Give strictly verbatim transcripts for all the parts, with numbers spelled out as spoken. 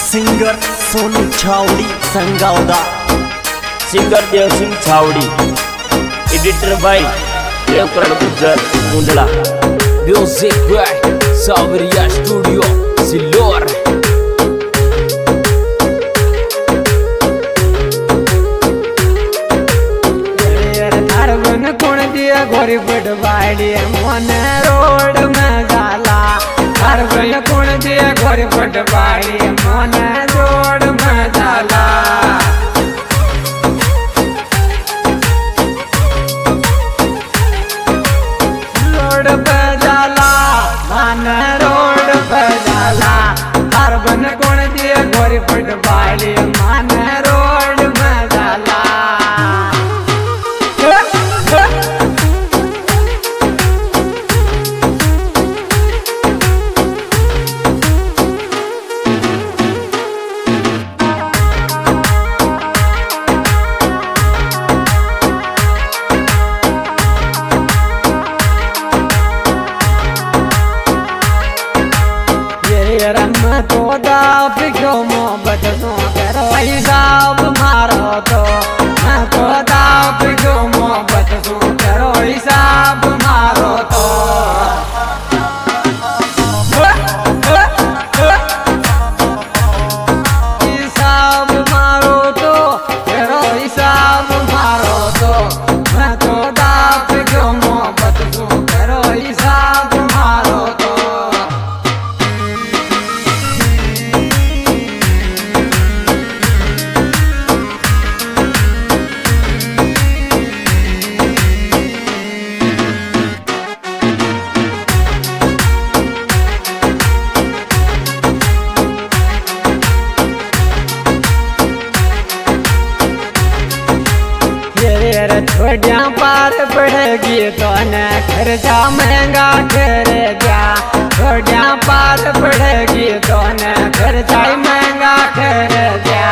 Singer Sonu Chhawari Sangawada, singer Dev Singh Chhawari, editor भाई Devkaran Gujar Mundla, music by Sawariya studio Sillor. गोरी पटवाड़ी मन रोड में जाला, हर बन कुण दिया गोरी पटवाड़ी मन रोड में जाला। रोड पे जाला मन रोड पे जाला, हर बन कुण दिया गोरी पटवाड़ी मन रोड में जाला। मैं तो दाप क्यों मोहब्बत सो करो हिसाब मारो तो, मैं तो दाप क्यों मोहब्बत सो करो हिसाब मारो तो। हिसाब मारो तो करो हिसाब मारो तो, मैं तो दाप क्यों मोहब्बत सो करो हिसाब मारो तो। छोटिया पार पड़ेगी तो न खर्चा महंगा करेगा, छोटिया पार पड़ेगी तो न खर्चा महंगा करेगा।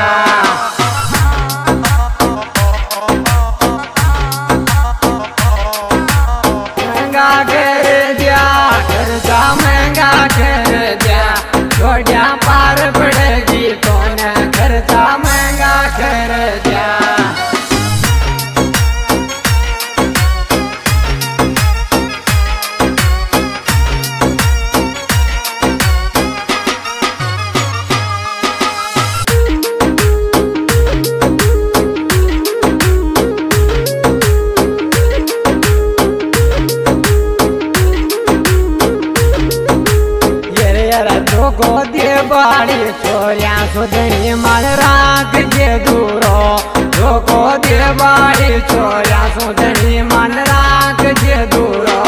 महंगा कर दिया खर्चा महंगा कर दिया, छोटिया पार पड़ेगी तो न खर्चा महंगा कर दिया। को दे बाड़ी छोरिया सुधनी मन राख जे दूरो, को दे बाड़ी छोरिया सुधनी मन राख जे दूरो।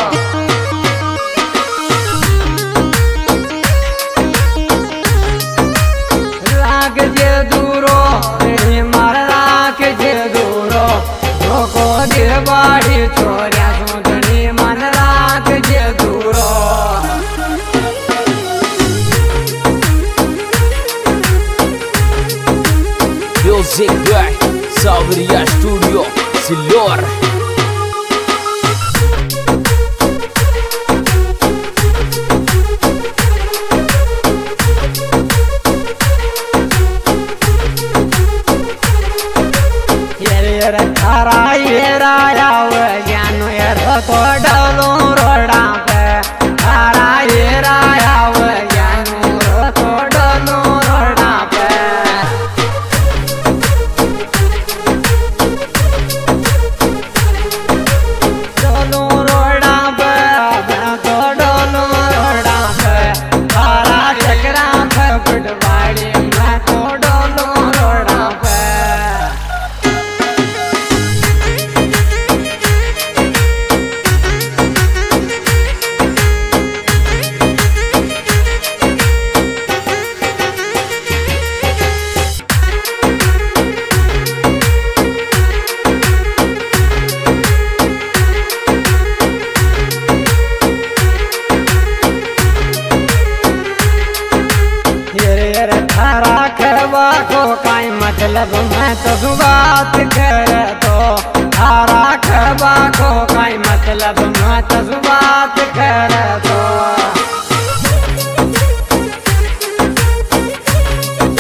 राख जे दूरो तेरी मन राख जे दूरो, को दे बाड़ी छोरिया सुधनी मन राख जे दूरो। Music by Sawariya studio Sillor. ये थारा ये राया ज्ञानो यार तो डालो रोड़ा पे, थारा ये राया ज्ञानो तो डालो रोड़ा पे। डालो रोड़ा पे तो डालो रोड़ा पे, थारा चक्रा पे पटवाड़ी मैं तो डालो रोड़ा पे। काई मतलब मैं तो बात कर तो, थारा खबा को काई मतलब मैं तो बात कर तो।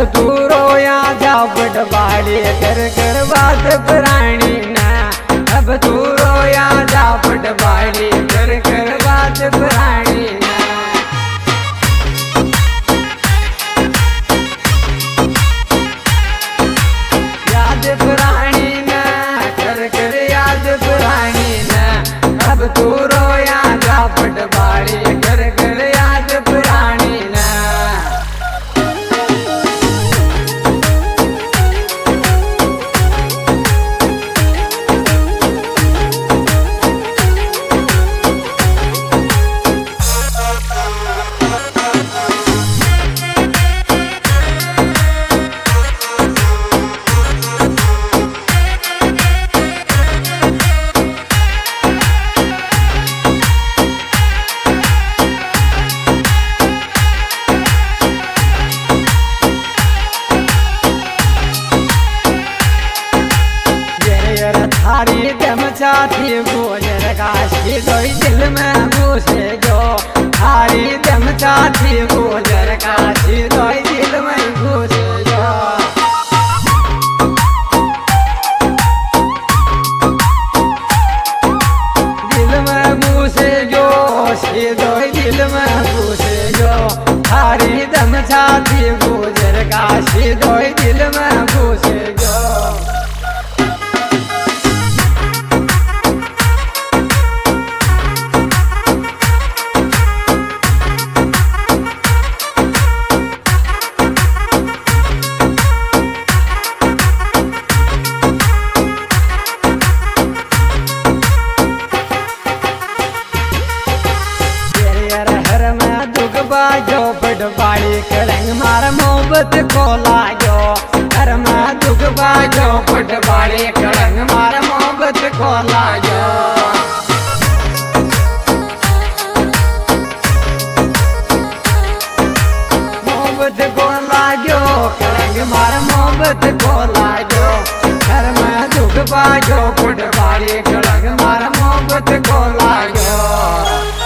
तू रोया जा पटवाड़ी कर कर बात पुरानी ना। अब तू रोया जा पटवाड़ी कर कर बात पुरानी ना। याद पुरानी ना कर कर याद पुरानी ना। अब तू रोया जा पटवाड़ी कर कर याद पुरानी ना। थारी दम चाथी गोजर काशी दोई दिल में घुसे जो। थारी दम चाथी गोजर काशी दोई दिल में घुसे जो। दिल में घुसे जो सी दोई दिल में घुसे जो। थारी दम चाथी गोजर काशी दोई दिल में घुसे जो। जो पटवाड़ी कलंग मार मोहब्बत को लागो। घर में दुख बाजो पटवाड़ी कलंग मार मोहब्बत को लागो। मोहब्बत को लागो कलंग मार मोहब्बत को लागो। घर में दुख बाजो पटवाड़ी कलंग मार मोहब्बत को लागो।